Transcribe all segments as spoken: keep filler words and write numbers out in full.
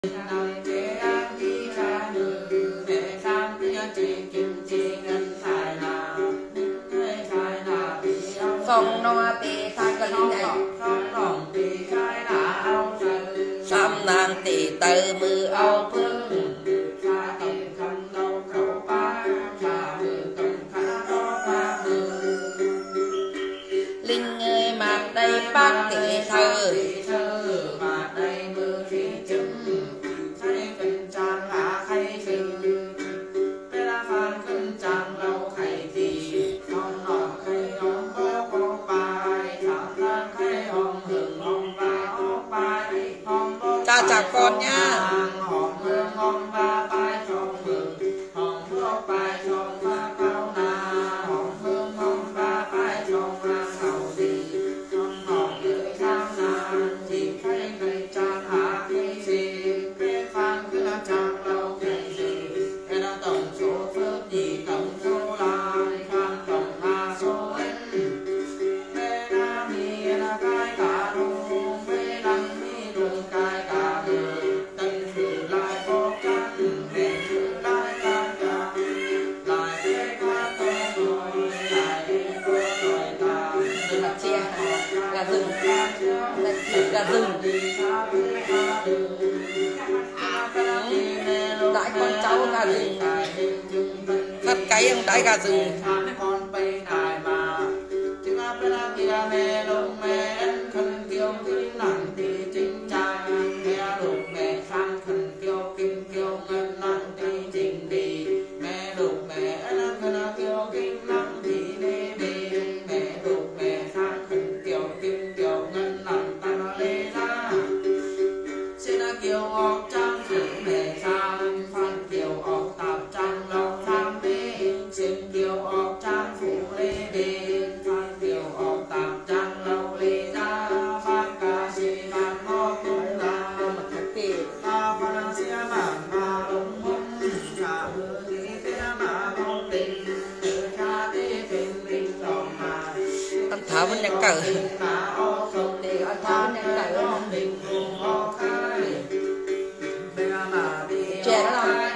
Không no bị thay cái gì này Sam nan tỷ từ mưa áo phương Linh ơi mặt đây bác tỷ thơ Cha chào con nha. Gà rừng đãi con cháu gà rừng rất cái ông đãi gà rừng tháo vẫn nhắc cỡ để tháo nhắc cỡ trẻ đó là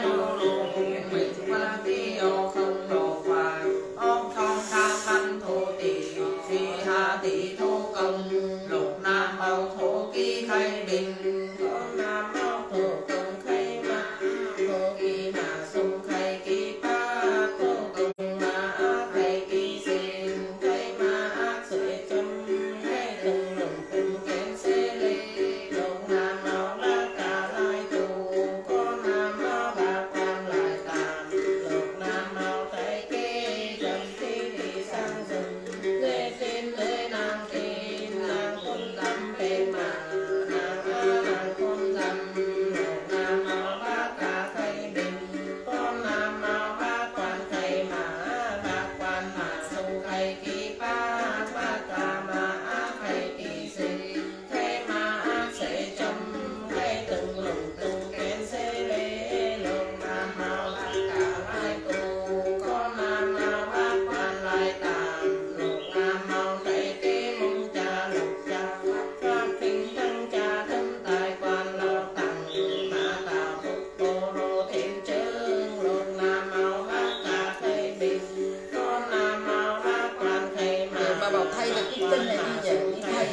thay được cái tin này đi về đi thay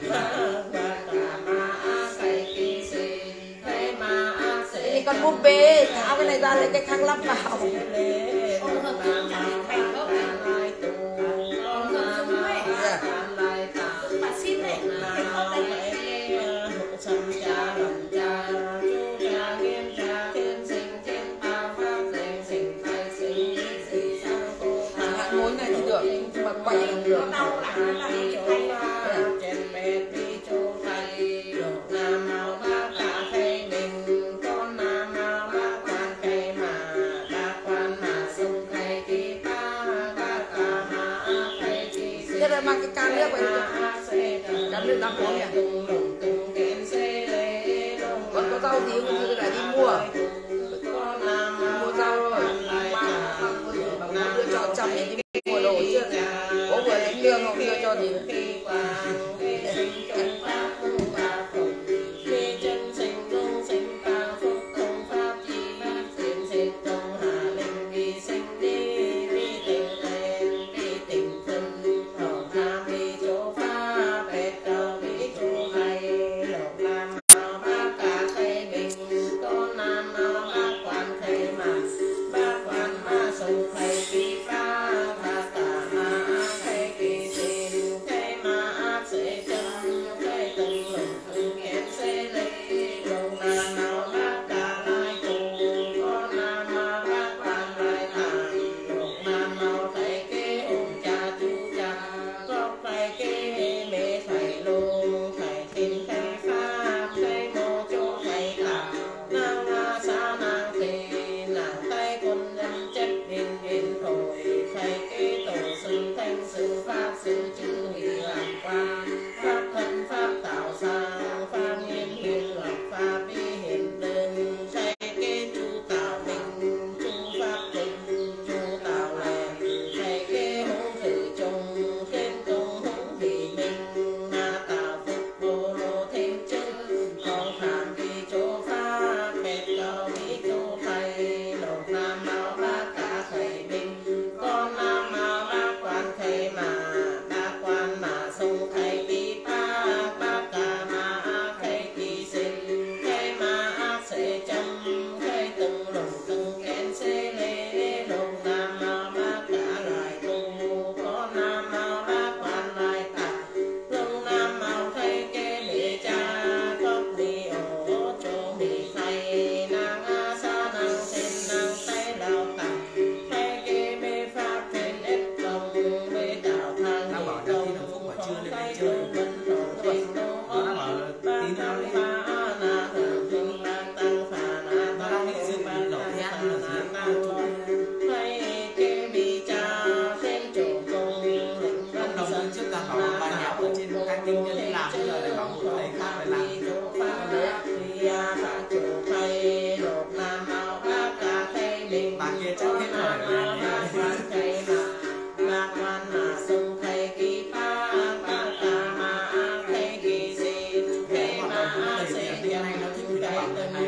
thì con búp bê tháo cái này ra lấy cái khăn lắp vào mối này thì được nhưng mà quay không được thế rồi mang cái can nước vậy can nước đang uống nhỉ còn có rau gì không thì lại đi mua mua rau rồi mà đưa cho chồng đi mua đồ chưa có vừa đánh lương không đưa cho gì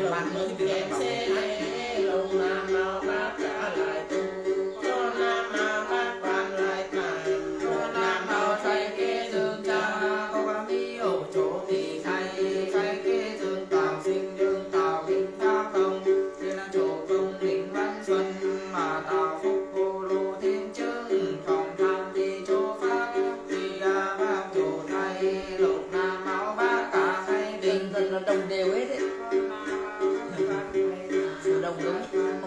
bạn mới thì được bảo lồng nam mau bác trả lại tu cho nam mau bác quan lại tàn cho nam mau thay kế dương cha có quan mi ổ chỗ thì thay thay kế dương tào sinh dương tào kinh pháp công thiên là chỗ công đỉnh văn xuân mà tào phúc cô lô thiên chứng phòng tham đi chỗ pháp đi a pháp chỗ thay lục nam mau bác cả thay đình thật là đồng đều hết đấy đồng đúng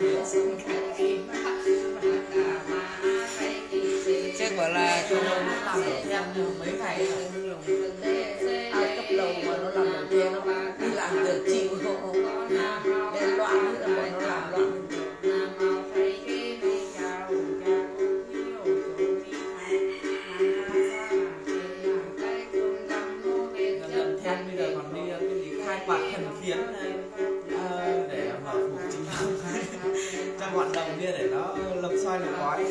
chứ bảo là cho nó làm được thêm mấy ngày ai cấp đầu mà nó làm được thêm nó đi làm được chịu nên loạn là bọn nó làm loạn gần thêm bây giờ còn đi cái gì khai quạt thần phiến này để mà phục chính thống cho hoạt động kia để nó lập xoay lập quái.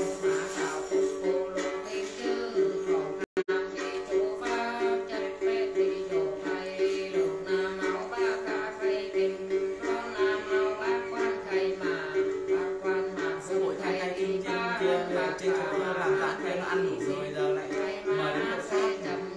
Trên chỗ làm tán cái nó ăn đủ rồi giờ lại mời đến một khác.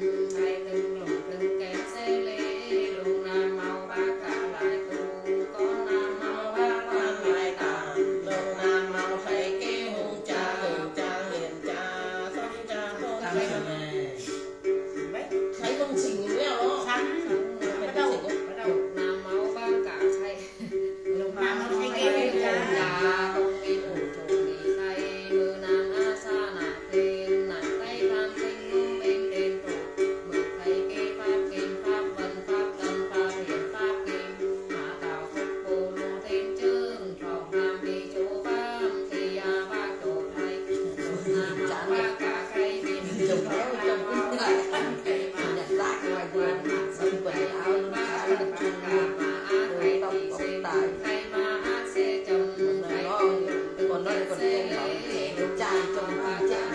thấy công trình như nào đó sáng bắt đầu bắt đầu nam máu ba cả thay lồng nam máu thay cái nhà công viên ủ trộn đi thay mưa nam a sa nà tên nà tay tam sinh bên đền tổ mực thay cái pháp kim pháp vân pháp tân pháp hiền pháp kim mà tạo phúc cô lô thêm chương phòng nam đi chỗ pháp thì a ba chỗ thay lồng nam máu ba cả thay bên chồng kéo chồng cũng lại nhặt rác ngoài vườn xong quần áo khá là chung rồi tóc tóc tài nó còn nói còn không bảo trẻ đứa trai trong con trẻ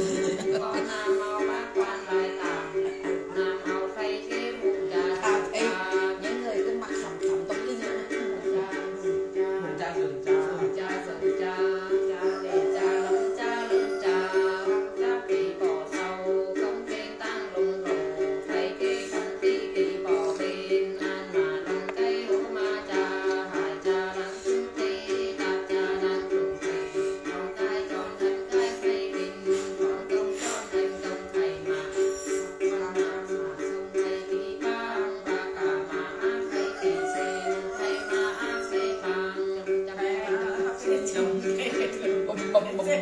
những người cứ mặc sòng sòng tóc kinh Hùng cha dường cha hùng cha dường cha cha để cha lắm cha lớn cha cha bị bỏ sau không trên tăng lùng rổ thay cái không tí tí bỏ bên an mà đâm cây hú ma cha hại cha đang chung tí đạp cha đang trùng thầy con cái tròn thân cái cây bình con công tròn thân công thầy mà con mà sông thầy kỳ bang và cả mà ác thầy kỳ sen thầy mà ác thầy bang chồng bông bông bông cái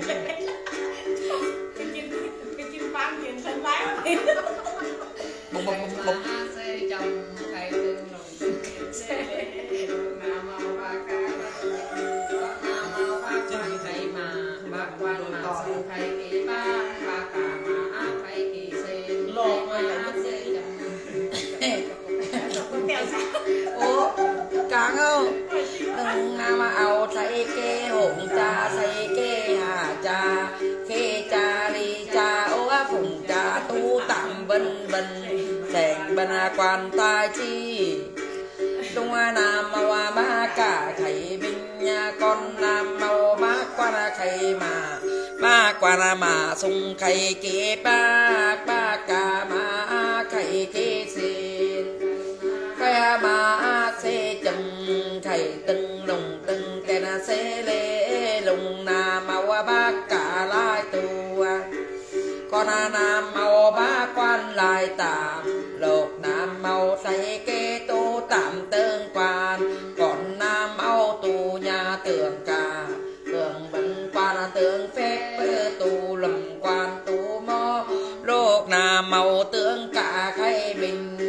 chim cái chim băng chuyện sân lái bông bông bông bông chồng thầy tương lùng tương kẹp xe nam màu ba cá nam màu ba quan thầy mà ba quan mà sông thầy kỳ ba ba cả mà ác thầy kỳ sen thầy mà ác thầy chồng ủa càng không đừng nam ao thầy kê hồn cha thầy kê hà cha kê cha đi cha ô phùng cha tu tạm vân vân đèn bên quan tai chi tung nam màu ba cả thầy binh nha con nam màu ba quan thầy mà ba quan mà sung thầy kê ba ba cả mà thầy kê xin cái mà xe chồng thầy từng lùng từng cái na xe lê lùng nam màu ba cả lại tu con nam màu ba quan lại tạm lục nam màu say kê tu tạm tương quan còn nam màu tu nhà tưởng cả tưởng vẫn quan tưởng phép tu lầm quan tu mô lục nam màu tưởng cả khay bình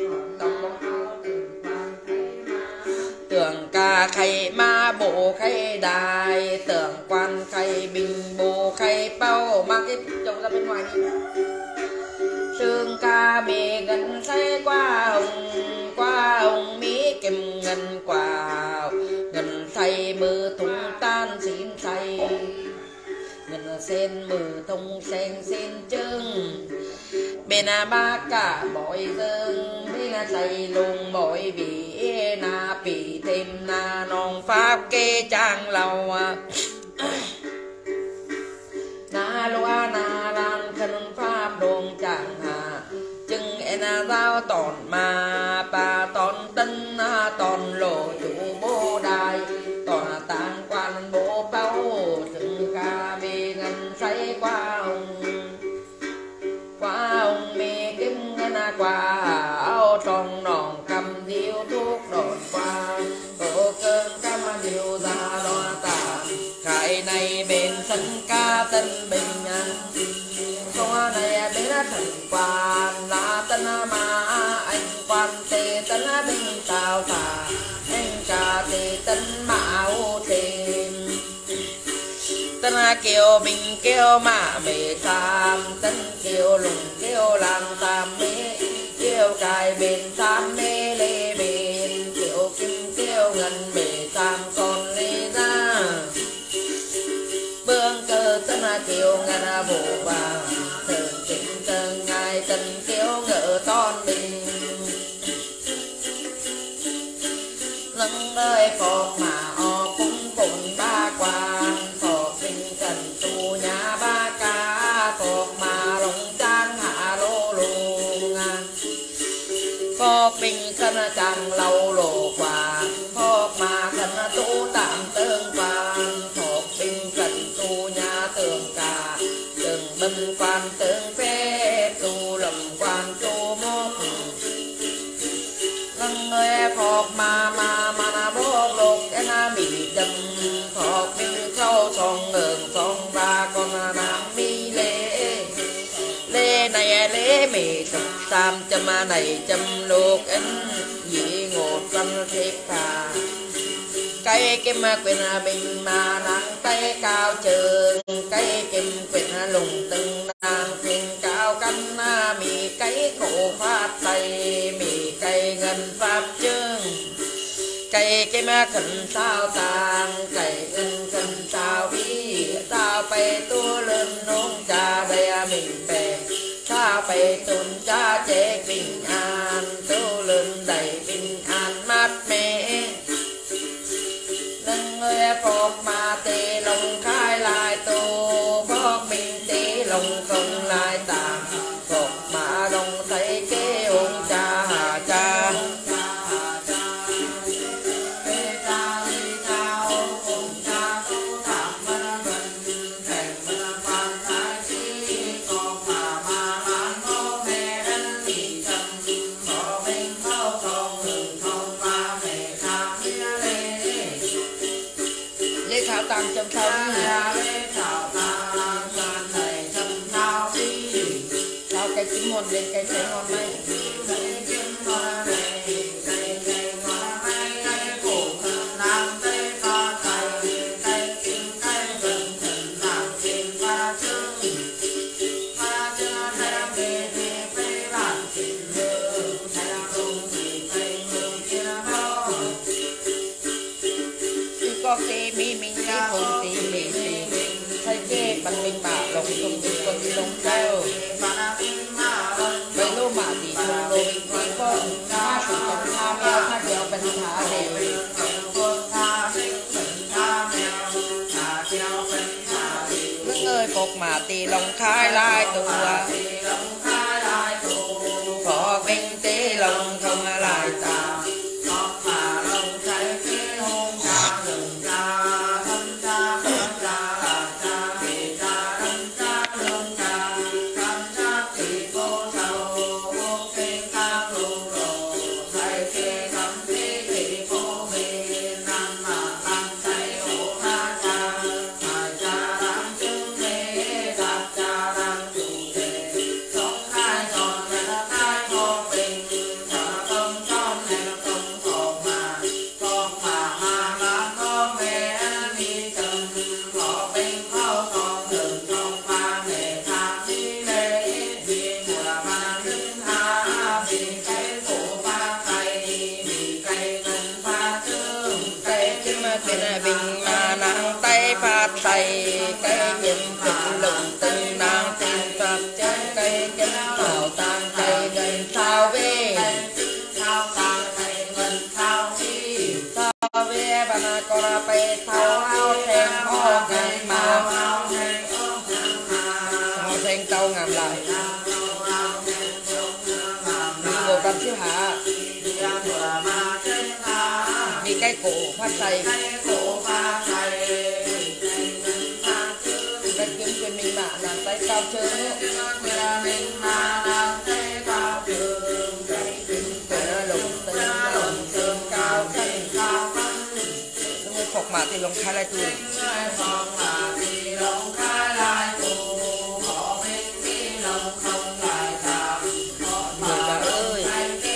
tưởng ca khay ma bộ khay đài tưởng quan khay bình bộ khay bao mang cái chồng ra bên ngoài đi sương ca mì gần say qua hồng qua hồng mỹ kìm ngân quả gần say mưa thùng tan xin say gần sen mưa thùng sen xin trưng bên ba cả bội dương bên say lùng bội vì na bị thêm na non pháp kê trang lâu na loa na lan khăn pháp đồn chẳng hà chừng e na giao tòn mà bà tòn tân tòn lộ chủ bố đài tòn tàng quan bố bao từng ca bê ngân say qua hồng qua hồng mê kim ngân qua áo trong nòng cầm điếu thuốc đồn qua tổ cơn cam điếu ra loa tà cái này bên sân ca tân bình có này bên thần quan là tân mà anh quan tề tân bình tao thả anh ca tề tân mạo tiền tân kiều bình kiều mà mê tam tân kiều lùng kiều làng tam mê kiều cài bên tam mê lê bên kiều kim kiều ngân mê tam con lê ra bương cơ tân kiều ngân bộ vàng thường chính tân ngài tân kiều ngỡ ton bình lưng ơi phật mà o cũng cùng ba quan phật bình cần tu nhà ba ca phật mà lòng trang hạ lô lùng phật bình cần chẳng lâu lộ quả phật mà cần tu tạm tương quan phật bình cần tu nhà tường cả từng binh quan tương phép tu lầm quan tu mốt lưng ơi phật mà mà mà na bố lục cái na bị đâm phật bình khâu son ngừng son ba con nam mi lê lê này lê mì sập tam châm này châm lục anh dị ngột văn thiết thà cây kim quyền bình mà nắng tay cao trường cây kim quyền lùng từng nàng quyền cao canh mì cây cổ phát tay mì cây ngân pháp chương cây kim khẩn sao tàn cây ngân khẩn sao vi sao bay tu lên nông cha đây mình bè sao bay tuần cha chế bình an tu lên đầy bình an mát mẻ nâng ơi phật mà tê lòng khai lại tu phật mình tê lòng không lại tạm phật mà lòng thấy kế ông cha hà cha tăng châm thao sao cây chín ngon lên cây trái ngon này có cái mi mình cái hồn tí mình thấy cái bằng mình mà lòng không được con lòng cao vậy lô mà thì không lô mình thì con ma sự trong tham eo tha kẹo bên thả đều những người phục mà thì lòng khai lại tù phò vinh tế lòng không lại tà bình mà nắng tay phát tay cây kim cực lùng từng nàng tìm pháp chân cây kim màu tan cây gần sao về sao tan cây gần sao bà na con ra pe thâu hao thèn ho ngàn mà ho thèn tàu ngàm lại ngồi cầm chiếu hạ vì cái cổ phát say cái kiếm quyền mình mạ nàng tay cao trơn phục mà thì lòng khai lại tu người bà ơi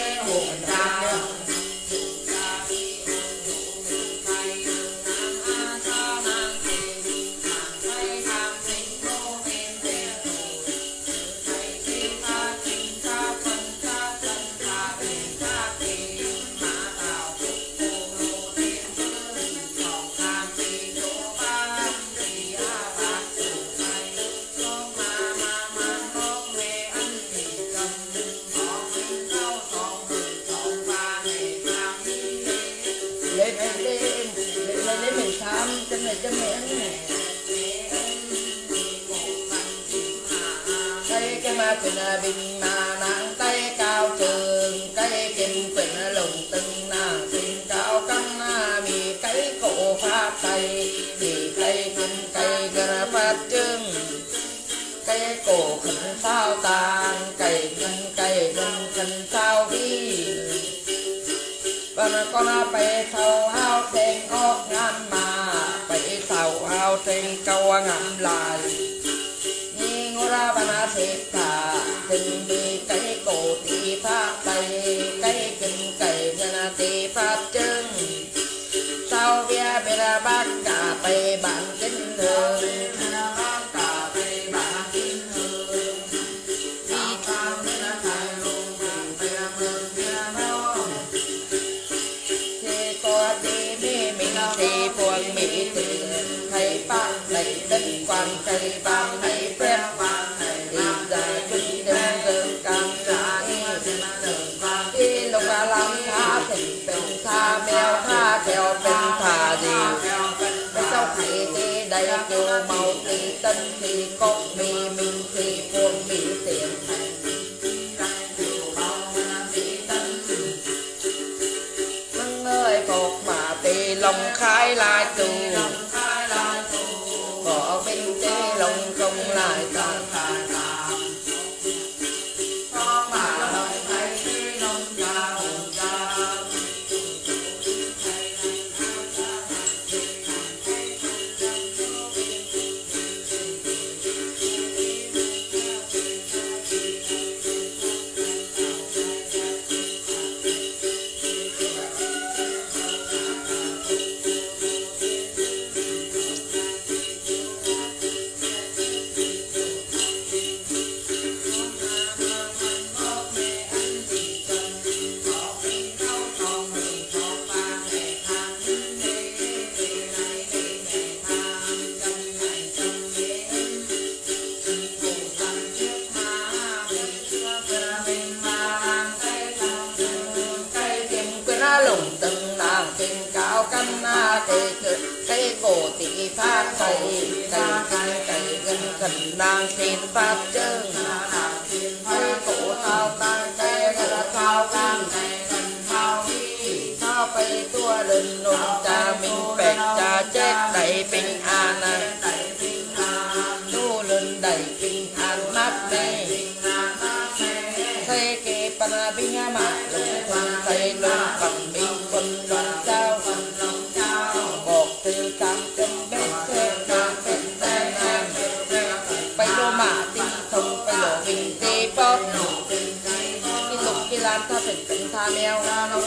chân này chân mẹ tay cái ma quyền bình mà nặng tay cao trường cây kim quyền lùng từng nàng kim cao căng vì cái cổ pháp tay vì cây kim cây gần phát trưng cây cổ khẩn sao tàn cây gần cây gần khẩn sao đi và con phải thâu hao thèn ốc ngắm mà phải thâu hao thèn câu ngắm lại nhìn ngô ra bà na xếp thả tình đi cái cổ tì phát tay cái kinh cây ngân tì phát chân sau bia bia ra bác cả bay bản kinh hương thì phường mỹ tiền thầy bác này đất quan thầy bác này phép thì dài chung đơn đơn càng trái đi lúc là làm tha thịnh bình tha mèo tha theo bình thà gì bây sau thầy thì đây kêu màu thì tân thì cốc mì mình thì phường mỹ tiền ơi cột mà tì lòng khai lại tù có bên tê lòng không lại tàn có mà lòng thấy lòng già hồn già lùng từng nàng trên cao căn cây cây cổ tị phát cây cây cây cây gần gần nàng trên phát chân cây cổ thao tan cây gần thao can thao đi thao bay tua lên nôn cha mình bẹt cha chết đầy bình an tu lên đầy bình an nát này cây kê pana binh mà lùng quân cây lùng cầm binh quân lùng trao một từ cam chân bên xe cam bên xe nam bay lô mã tinh thông bay lô bình tê bóp cái lục cái lan tha thịnh bình tha mèo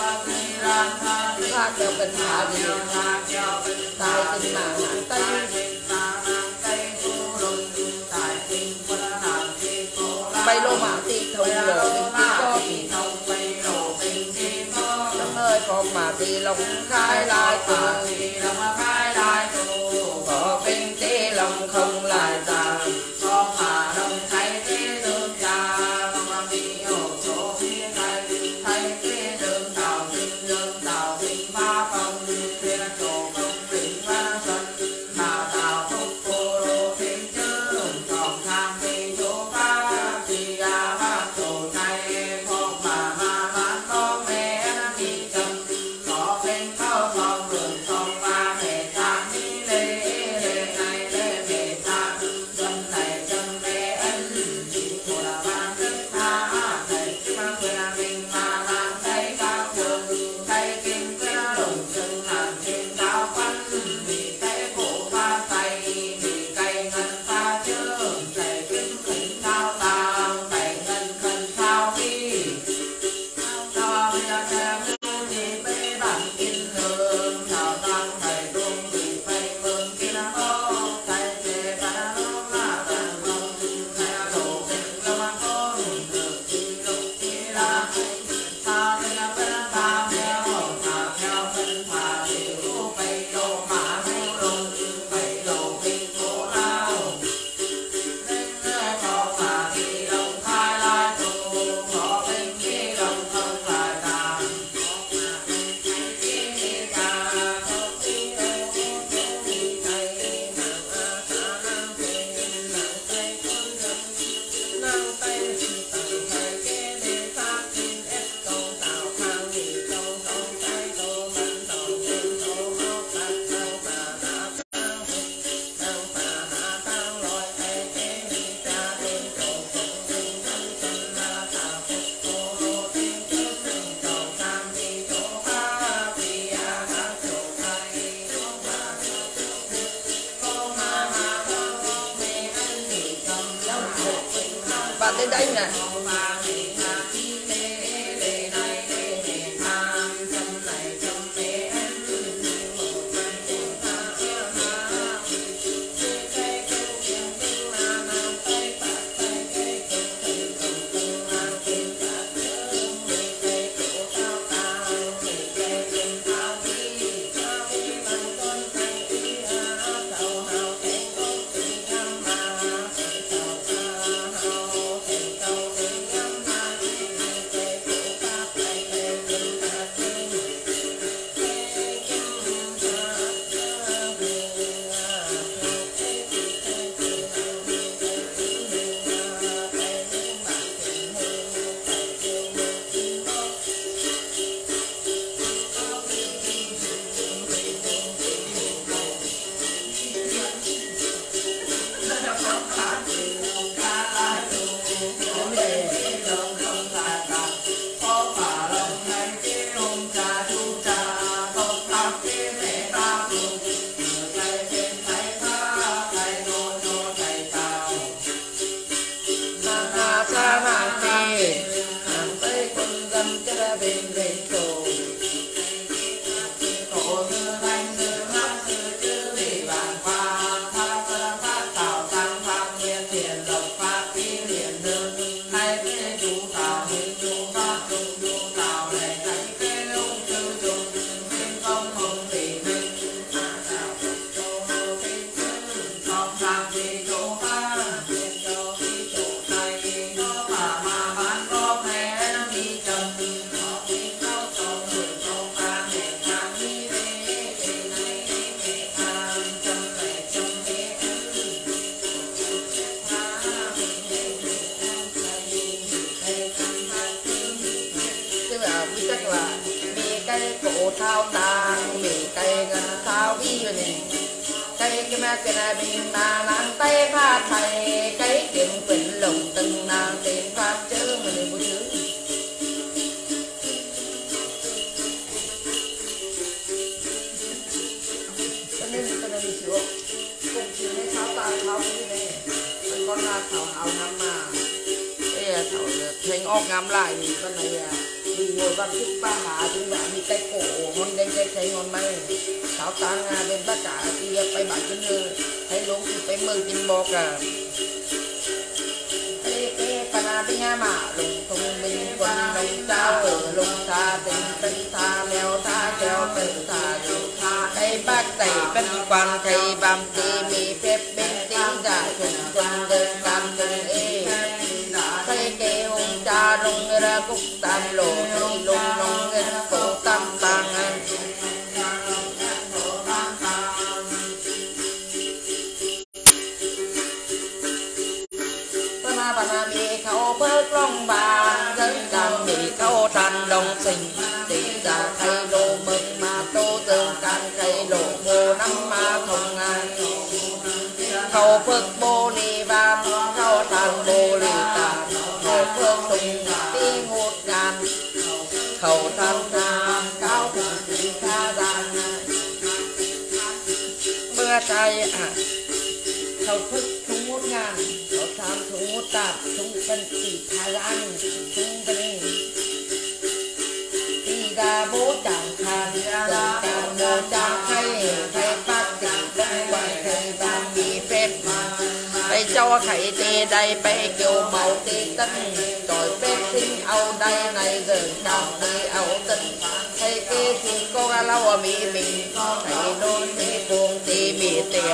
tha kèo bình tha gì tài tình mà nặng tay bay lô mã tì thông lô bình tê bóp trong nơi con mà tì lòng khai lại từ có bên tê lòng không lại tàn con mà đông thấy tê thương cha con bị hổ số thấy tê thương đào tinh lương đào tinh phá phong thiên trộm đến đây nè. thao tàng mì cây gần thao vi rồi nè cây cái ma cái này bình na nang tay pha thầy cây kiếm quỳnh lồng từng nàng tên pháp chữ mà đừng có chữ cho nên cho nên mình chịu cùng chịu đấy thao tàng thao vi này mình con là thảo hào ngắm mà đây là thảo thành óc ngắm lại thì con này vì ngồi văn thức ba hạ chúng ta bị cái cổ ngon đen cái cái ngon mày thảo tàng bên tất cả thì phải bán chân như thấy luôn thì phải mời trên bò cả cái cái pana bên nhà mà lùng thùng minh quân lùng trao ở lùng tha tình tân tha mèo tha treo tân tha dù tha cái bác tẩy bên quan thầy bám tì mì phép bên tiếng giả chuẩn chuẩn đơn tam đơn ê thấy cái hùng cha lùng ra cúc tam lộ thì lùng lùng ngân cổ tam tàng bà na mi khâu bớt long bàn dân đàn mi khâu tràn đồng sinh tỷ ra khay lô mừng mà tô tương can khay lô bồ năm mà thông ngàn khâu phước bồ ni van khâu tràn bồ li tàn khâu phước tùng ti ngột ngàn khâu tràn tràn cao thượng tỷ kha gian mưa trai à khâu phước thung ngột ngàn khâu tràn thung ngột tạp thung tân tỷ kha gian thung tân tỷ ra bố chẳng khan dần càng bố chẳng khay khay phát tỉnh đông quay khay vàng bị phép bay cho khay tê đây bay kiều màu tê tân rồi phép sinh âu đây này giờ chẳng tê âu tân thầy kê thì cô ga lau ở mỹ mình thầy đôn tê cuồng tê mì tê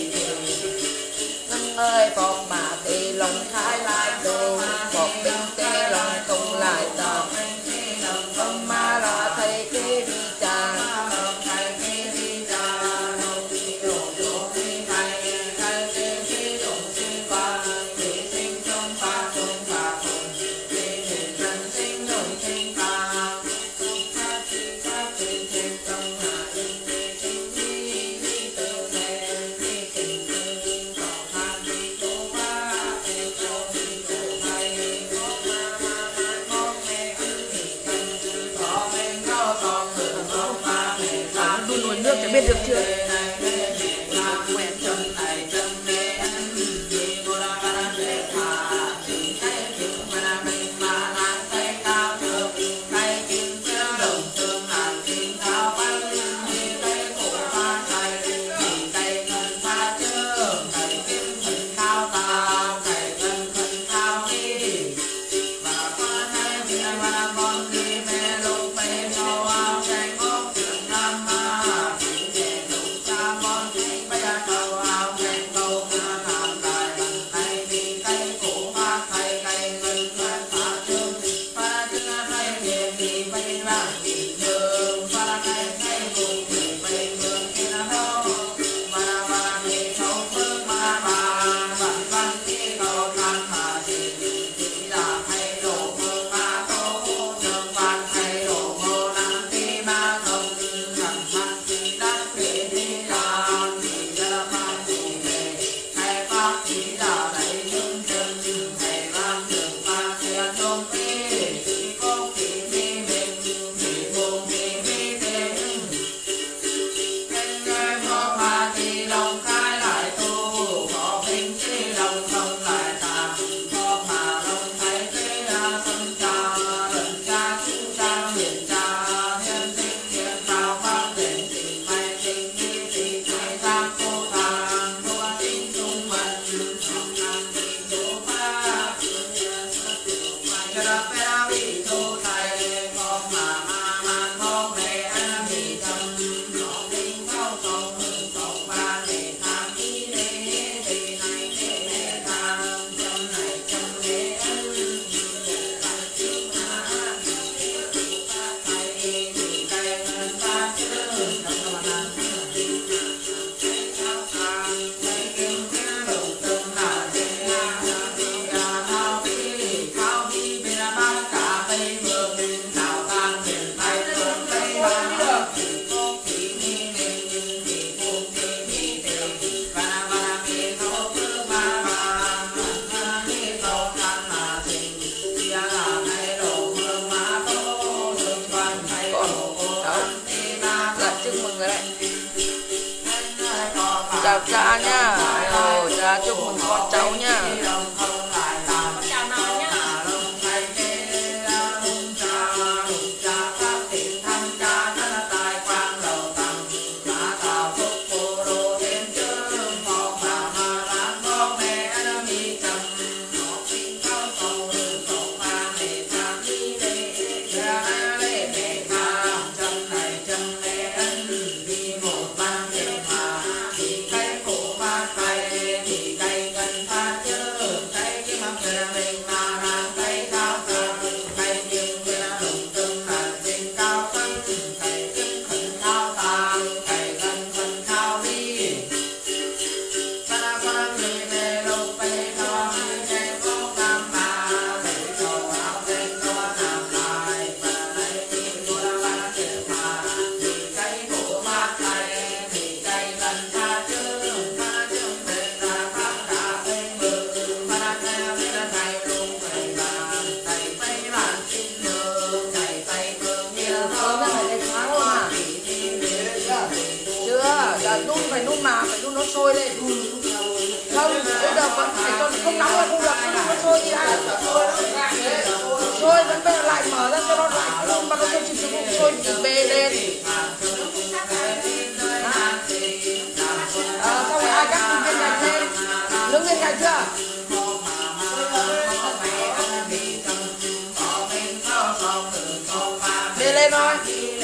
ơi bọc mà tê lòng khai lại đồ bọc bình tê lòng không lại tỏ không mà là thầy kê đi trà thầy kê đi trà nông đi đổ đổ đi thầy thầy kê đi đổ sinh qua để sinh trong pha trong pha cùng để để dân sinh nổi sinh pha không pha chi pha trên trên trong hạ linh để sinh đi đi từ nè đi tình thương tỏ than đi chỗ pha để cho đi chỗ thầy ngó ma ma ma ngó nghe cứ thì cần có men có con từ ngó ma để ta đun nồi nước để biết được chưa quen chân này chân mẹ đi cô la la để thả thì cái chào cha nha. Ồ, cha chúc mừng con cháu nha. Con chào nào nhá. Đun phải đun mà phải đun nó sôi lên. Không, bây giờ vẫn phải cho không nóng là không được, nó sôi đi đã. Sôi vẫn bây giờ lại mở ra cho nó lại đun mà nó sôi chỉ sôi sôi từ bề lên. À, xong rồi ai cắt viên gạch lên, nướng viên gạch chưa? Bề lên thôi.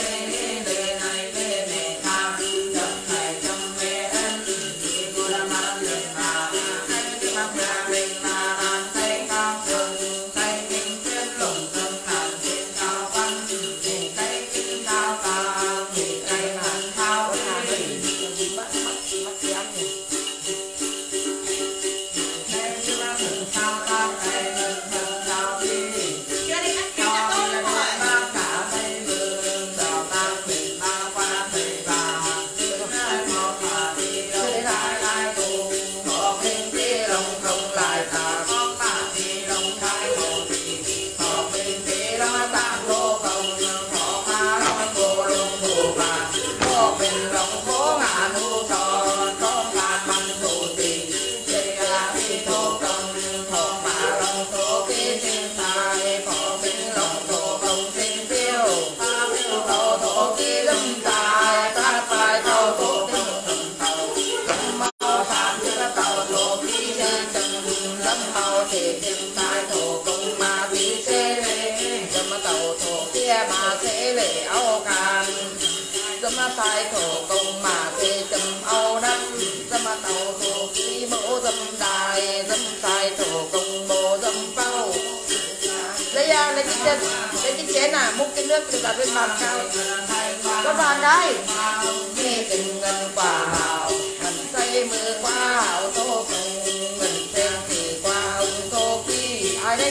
Dâm tai thổ công mà thế chấm ao đăng, dâm tàu thổ khí mẫu dâm đài, dâm tai thổ công bồ dâm phao. Lấy à, lấy cái chén, lấy cái chén à, múc cái nước từ đặt lên bàn cao. Con bàn đây. Nghe từng ngân quả hảo, ngân say mưa qua hảo thô công, ngân xem thì qua ông thô kỳ. Ai đấy?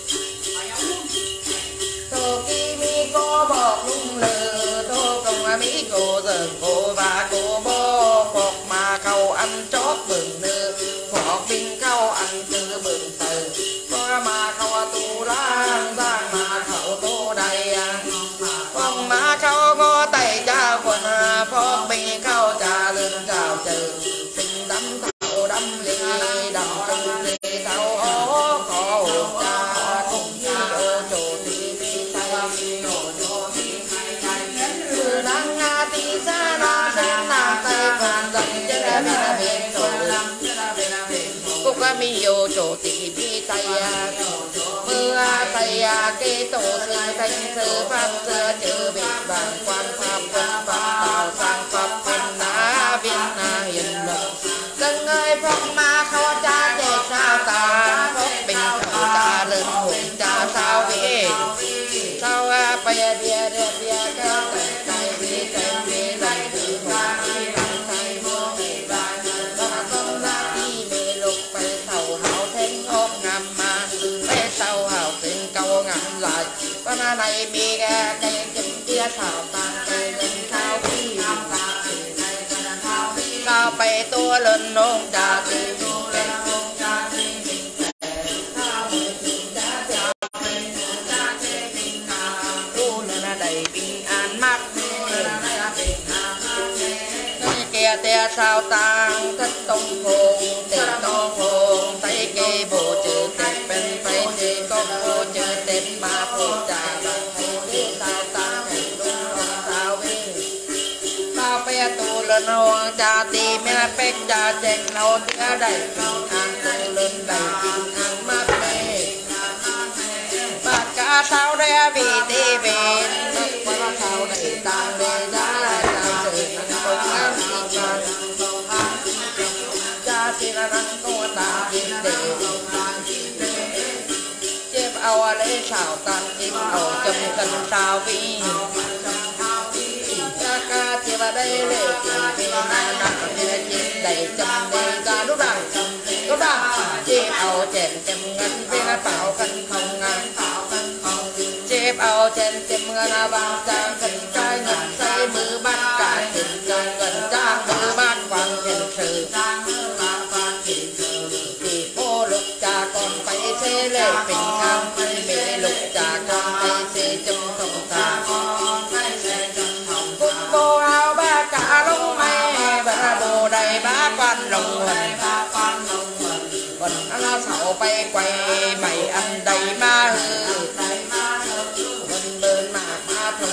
Thô kỳ mi có bọc lung lờ, thô công à mỹ cô giờ cô và cô bó bọc mà cầu ăn chót bừng nơ, phọc bình cao ăn từ bừng tờ, có mà cầu tu lang giang mà khẩu tô đầy, phong mà cầu ngó tay cha quần, phọc bình cao cha lưng chào chờ, tình đắm thảo đắm ly đắm trong ly thảo ó có hồn cha cũng như ô chỗ thì đi tay từ đang nga thì xa na sen na tay còn dần chân là bên là bên rồi cũng có mi ô chỗ thì đi tay mưa tay cái tổ sư thanh sư pháp sư chữ bị bản quan pháp văn pháp bảo sang pháp văn na viên na hiền lập dân ơi phong ma khó cha để sao ta phúc bình khẩu cha lớn hùng cha sao về sao a bây giờ bia bia bia cái cái bia cái bia lại từ hoa làm thay vô về vài và con ra đi về lục phải thầu hảo thanh ôm ngầm mà về sau hảo tình câu ngầm lại con này bia cái chân kia thảo tàn cây lên thao đi cao bay tua lên nông trà thì bè sao tang thất tông phùng tiền tông phùng tay kê bộ chữ tết bên tay chữ có bộ chữ tết mà phù trà thầy sao tang thầy đúng không sao viên sao bè tu lên hoàng cha ti mẹ bếch cha chèn lâu tía đầy ăn tu lên đầy ăn mát mê bạc cả sao đe vì đi về bạc sao đầy tang về ra tang sự công an đi bàn cha thì là năng công tang kim đề chép ao lễ xào tang kim ao chấm cân sao vi cha ca chép ở đây lễ kim vi na nặng thì là chép đầy chấm đầy ra lúc nào lúc nào chép ao chèn chấm ngân vì là tạo cân không ngang chép ao chèn chấm ngân vàng trang cân trai ngân say mưa bát cả thịt trang ngân trang mưa bát quang thịt sự thì cô lục cha con phải xê lệ bình an mẹ lục cha con phải xê chấm không ta cúc bồ áo ba cả lông mây ba bồ đầy ba quan lồng huỳnh còn ăn sầu bay quay mày ăn đầy ma hư vân bên mà ma thùng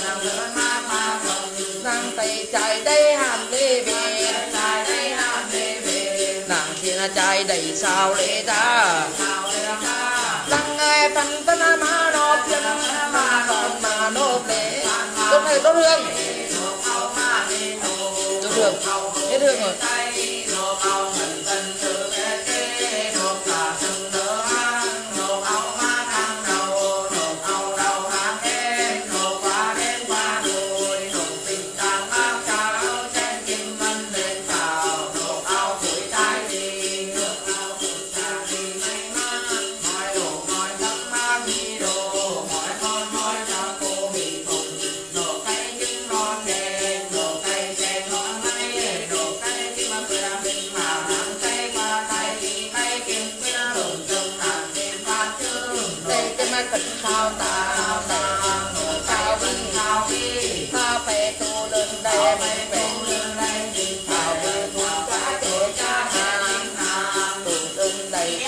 sang tay chạy đây hàm lê về nàng thì là chạy đầy sao lê ta lăng nghe phần tân ma nộp chân ma còn mà nộp lễ tốt này tốt hương tốt hương hết hương rồi sao ta sao vi ta phải tu lên đây mình phải sao vi tu cha để cha hàng tu lên đây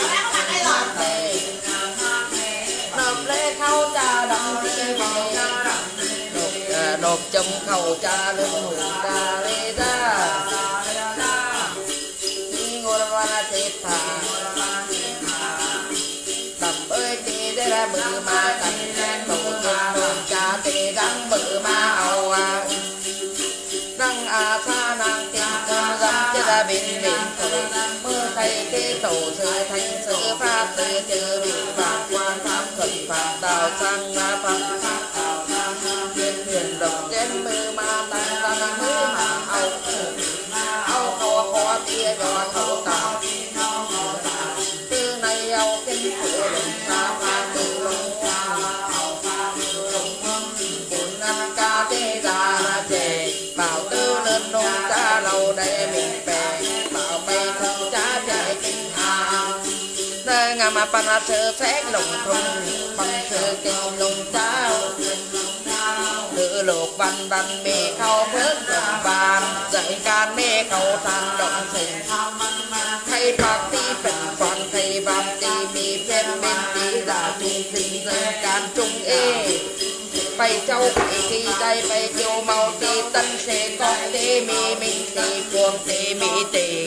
nộp lễ khâu cha đầm đi về nộp chấm khâu cha lên hùng cha lê ra đi ngồi vào chết thà đầm ơi chị đây là bự ma tầm tổ tiên nộp cha tê đăng bự ma ầu à đăng à xa nàng tình cơm dâm chứ đã bình bình thử mưa thầy kê tổ sư thành sư pháp sư chữ bị phạt quan pháp thuận phạt đào sang ma pháp thiên huyền độc trên mưa ma tăng tăng mưa mà ầu ầu khó khó tia gió thấu tạo từ này ầu kinh phụ lùng xa pha từ lùng bốn năm ca tê ra chê bảo tư lên nông cha lâu đây mình bè bảo bay không cha chạy kinh hàng nơi ngà mà pan sơ xét lùng thùng pan sơ kinh lùng cha nữ lục văn văn mê khâu phước đồng bàn dạy can mê khâu than động sinh thay bạc ti phần còn thay bạc ti mì phép bên tí giả trung sinh dân can trung ê bay châu bay ti đây bay châu màu ti tân sẽ có tê mì mình ti cuồng tê mỹ tê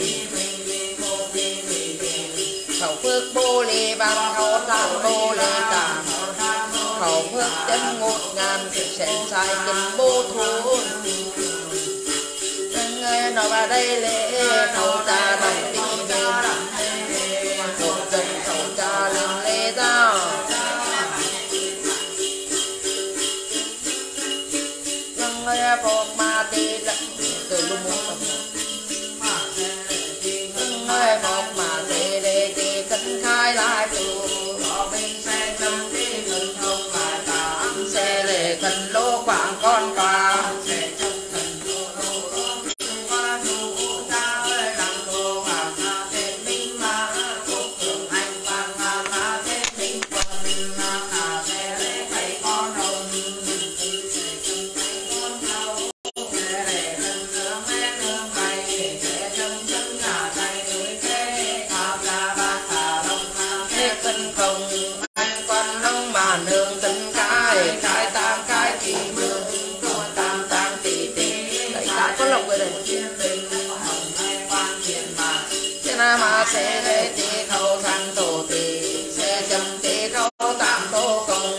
khẩu phước bô lê văn khẩu than bô lê tàn khẩu phước chân ngột ngàn sẽ sai kinh bô thôn người nói vào đây lễ khẩu cha đồng đi về một chân khẩu cha lên lễ ra người phật ma tê lận từ lúc muốn người phật mà tê lê tê cân khai lại từ xe lệ cần lô khoảng con quà ở đây thế nào mà sẽ lê tì khâu thang tổ tì sẽ chấm tì khâu tạm tổ công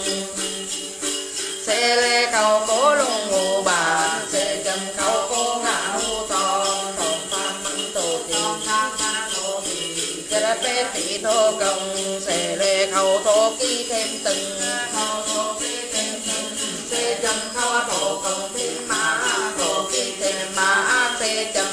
sẽ lê khâu cố lung ngủ bản sẽ chấm khâu cố ngã hù thong thong tham măng tổ tì sẽ là bê tì thô công sẽ lê khâu thô ký thêm từng sẽ chấm khâu thô công thêm má thô ký thêm má sẽ chấm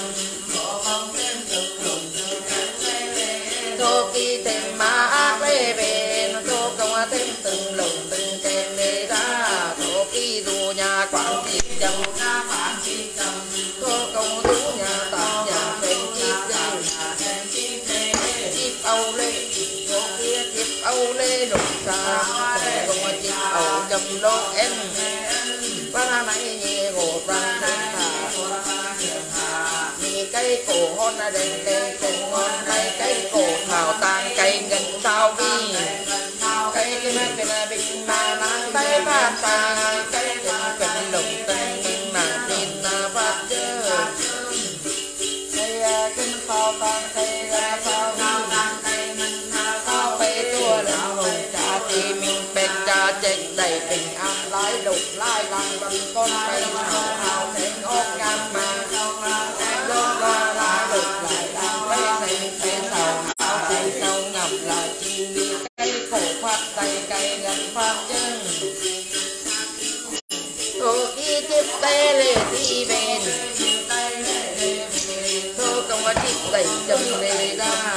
thô ký thêm má ác lê bền thô công thêm từng lồng từng kèm lê ra thô ký dù nhà quảng chít chầm thô công dù nhà tạm nhà kèm chít dây chít âu lê thô kia chít âu lê lục xa thô công chít âu chầm lô em và năm nay nhẹ gỗ răng thêm thả nhị cây cổ hôn là đèn cây cổ ngon cây cây cổ thảo tàn cây ngân sao vi cây cái mà cái là bình mà nắng tay phát tàn cây cái cái lồng tân nhưng nàng tin là phát chơ cây cái sao tàn cây ra sao sao bê tua lên hồng trà thì mình bên trà chết đầy tình an lái lục lái lăng văn con cây hào hào thế ốc ngam mà lô loa lá lục lại đang bê thành thế sào hào thế sâu ngập là chim đi cây khổ phát tay cây ngân phát chân thô ký chếp tê lê đi bên thô công có chít đẩy chầm lê ra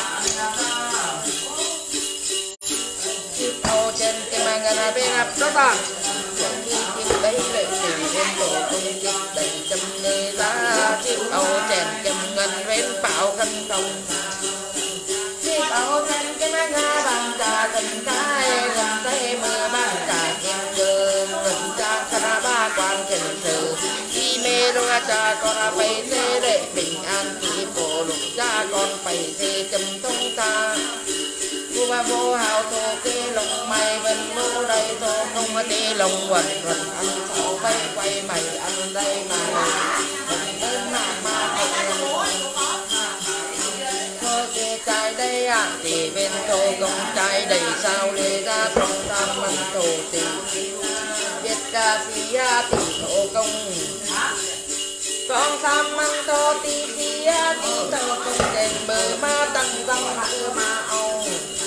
chít ô chân cái mà ngân là bên áp đó ta chít đấy lệ tình bên tổ công chít đẩy chầm lê ra chít ô chèn chầm ngân bên bảo khăn không chít ô chân cái mà ngân bằng trà tình cái gần tay mưa bằng trà em đường gần trà khá ba quan trần sự khi mê đô cha con là phải thế để bình an khi phổ lục cha con phải thế chầm thông ta vô ba vô hào thô kê lồng mày vẫn vô đây thô không có tê lồng quẩn quẩn ăn thảo vay quay mày ăn đây mà vẫn đơn nạc mà thô kê trai đây à thì bên thô công trai đầy sao lê ra trong tam măng thổ tỷ biết ca sĩ à tỷ thô công trong tam măng thô tỷ tỷ à tỷ thô công đèn bờ ma tăng răng mơ ma âu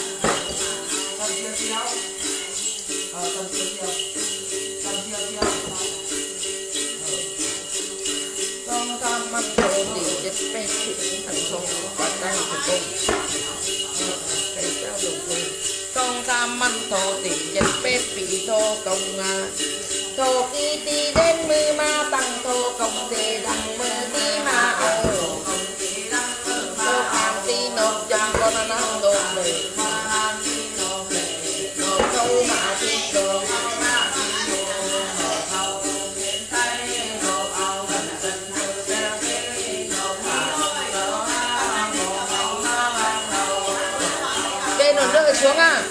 trong tam măng thô tỷ chất bê thằng sông và tay thằng công cây trao đồng công trong tam măng thô tỷ chất bê bị thô công thô kỳ tì đến mưa ma tăng thô công tê đăng mơ tí ma âu thô hàm tí nộp chân con năng nộp bề nộp thâu mà tí đồ bên nộp nước xuống à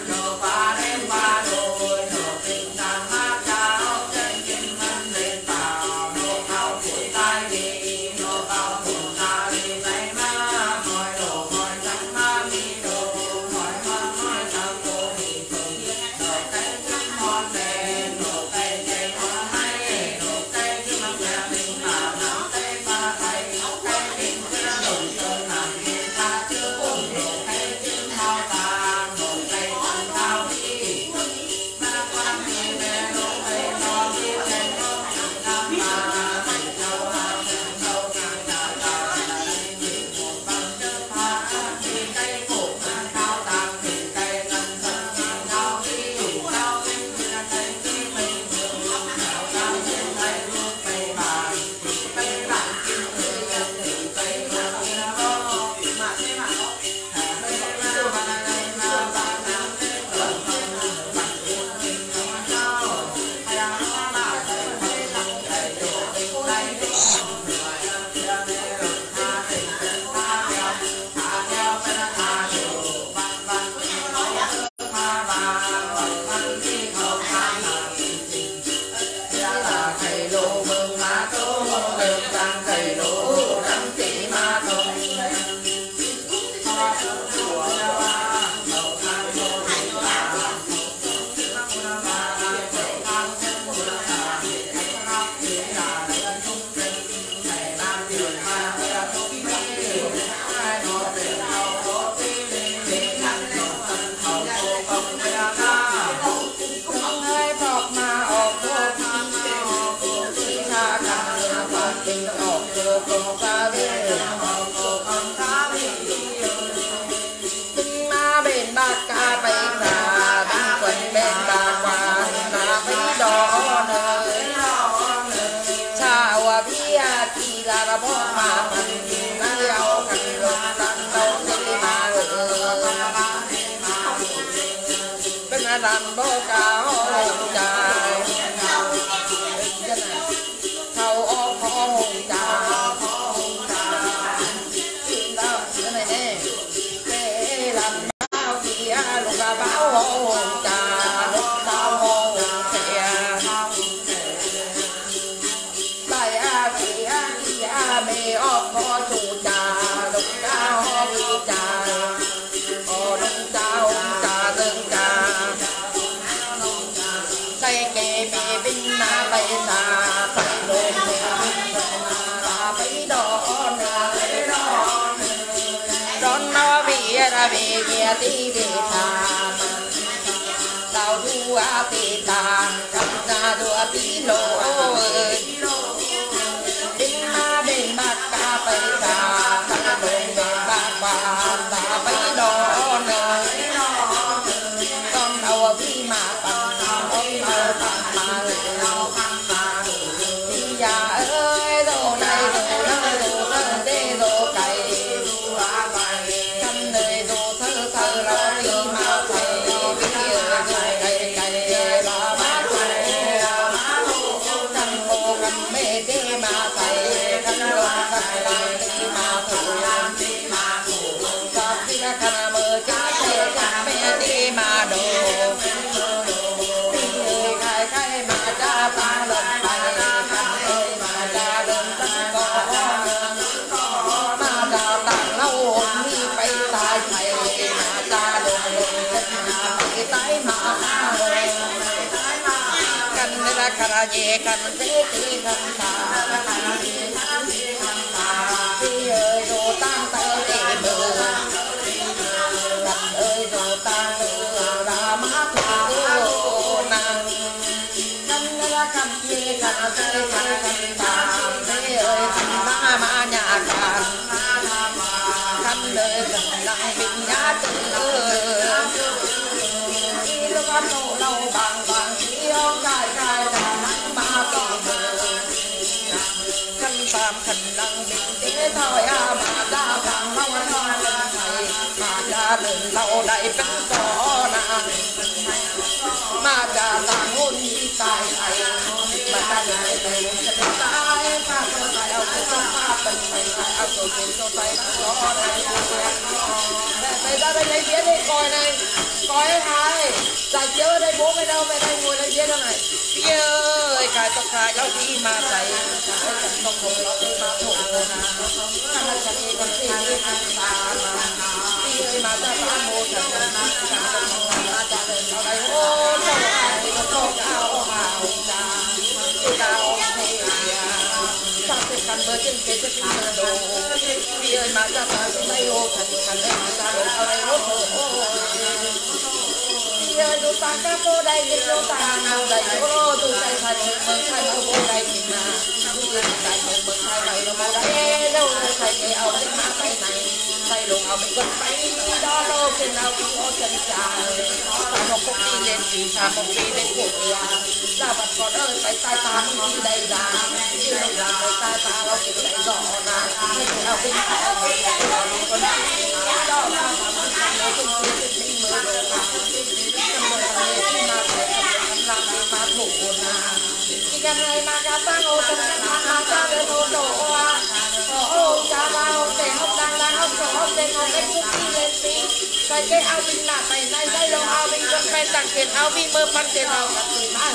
về kia tí về thà tao đua tê tàng cầm ra đua tí lô ơi đinh ma bên bạc ca bay ca ta đồn bên bạc bà ta bay đỏ nở con đầu vi mà bằng ông ở bằng mà thì già ơi đồ này đồ nơi đồ thơ đê đồ cày khăn đời đồ thơ thơ lo đi mà thầy vi ở rồi cày cày bà má thầy khăn mô khăn mê đê mà thầy khăn đồ khăn làm đi mà thủ khắp đi khăn mơ cha thầy khăn mê đê mà đồ khai khai mà cha ta lần thầy khăn ơi mà cha đơn thân có mà cha tặng lâu hồn đi bay tay thầy mà cha đơn đơn chân mà bay tay mà khăn ra khăn về khăn thế thì khăn ta đi ơi đồ tan tơ để bờ khăn ơi đồ tan tơ ra má thủ nàng khăn ra khăn về khăn thế khăn ta thế ơi khăn má má nhà khăn khăn ơi khăn lăng bình nhá chân ơi khi lúc ăn nổ lâu bằng bằng khi ông cài cài đã nắng mà còn khăn phàm khăn lăng bình thế thôi à mà ra vàng long long lần thầy mà ra lần lâu đại vẫn có nàng mà ra tàng hôn đi tài thầy mà ra lần này thầy muốn chân tay pha cho tay ao cho pha tần thầy thầy ao cho trên cho tay có này thầy ra đây lấy bia đi coi này coi hai giải chiếu ở đây bố mày đâu mày đây ngồi lấy bia đâu này bia ơi cài tóc cài áo đi mà thầy thầy cần tóc hồng nó đi mà thổ khăn là chân đi còn gì đi khăn ta mà bia ơi mà ra ta mô thật khăn tóc hồng là ta lên ở đây ô đâu ai nó có áo màu cha cái áo này ta sẽ khăn bơ trên cái chất đồ bia ơi mà ra ta lên đây ô thật khăn đây mà ta lên ở đây ô ơi đồ ta cá cô đây cái đồ ta nào đây ô đồ tay thay mừng thay mơ cô đây thì mà đồ tay thay mừng thay mày đồ cô đây đâu thay cái áo cái má tay này thay đồ áo mình còn tay đó đâu trên áo cái ô chân trà ta một công ty lên vì ta một đi lên cổ là vật còn ơi phải tay ta mới đi đây ra chứ không là phải tay ta đâu cái lại rõ là cái áo cái áo còn đó là mình không có công ty mình mới đồ chỉ cần ngày mà cả ta ngồi trong căn mà mà ta đến hồ đồ hoa ô cha ba ông để ông đang đang ông sổ ông để ngồi cái cúc đi lên tí cái cái áo bình là tay này đây đâu áo bình vẫn phải tặng tiền áo vi mơ bắn tiền áo cả tiền má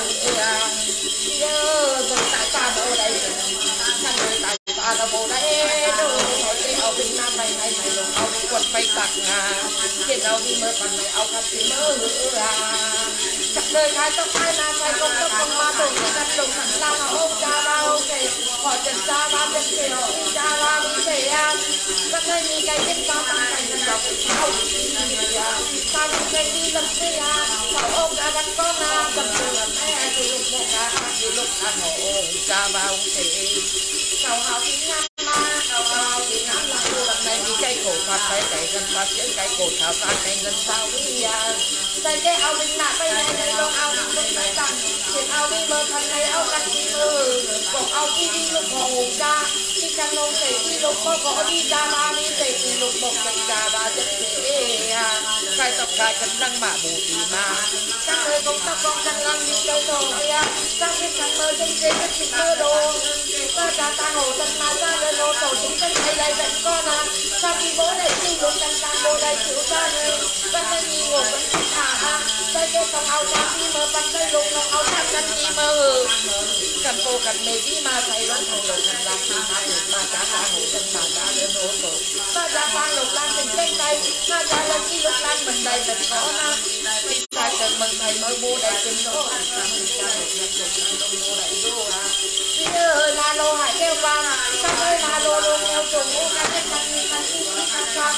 ừ rồi tại ta ở đây khăn người tại ta là bộ đây đâu nói cái áo bình là tay này này đâu áo bình vẫn phải tặng à tiền áo vi mơ bắn này áo cả tiền mơ à chắc đời khai tóc ai là khai công tóc công ma tổ chức đặt đồng sẵn lao mà ôm cha ba ok họ chân cha ba chân kề họ đi cha ba đi kề à các nơi như cái kết ba tăng cảnh dân đọc sao sao như cái đi lập thế à sao ôm cả đặt con à cầm từ là mẹ từ lúc một cả từ lúc cả họ ôm cha ba ok sao hào tiếng ngăn ma sao hào tiếng ngăn là tôi lần này đi cây cổ phạt phải chạy gần phạt những cái cổ thảo ta cây gần sao với à đây cái áo bình nạ tay này đây đâu áo bình lúc này tặng chuyện áo đi mơ thân này áo cắt đi mơ còn áo đi đi lúc họ hùng cha khi căn nông thể đi lúc có gõ đi cha ba đi thể đi lúc một cạnh cha ba chất thế à khai tập khai cân lăng mà bù tì mà các nơi công tác con cân lăng đi chơi đồ à các cái thằng mơ chân kê chất thịt mơ đồ ta cha ta hồ tân mà ta lên lô tổ chính chân thầy đây dạy con à sao đi bố đây chịu lúc cân cân bố đây chịu ta này các nơi nghi ngộ vẫn à tay cái con áo trắng đi mơ bắn tay lục nó áo trắng chân đi mơ cần cô cần mê đi mà thầy vẫn thằng lục thằng làm đi mà lục mà trả ta hổ chân mà trả lên hổ tổ mà trả ta lục lan mình trên tay mà trả lên đi lục lan mình đây mình có na đi ta cần mừng thầy mới mua đây chân đỗ mình cha lục lục lục lục mua đây đô à đi ơi na lô hải kêu vàng các ơi na lô lô kêu trùng ô cái cái thằng gì thằng gì thằng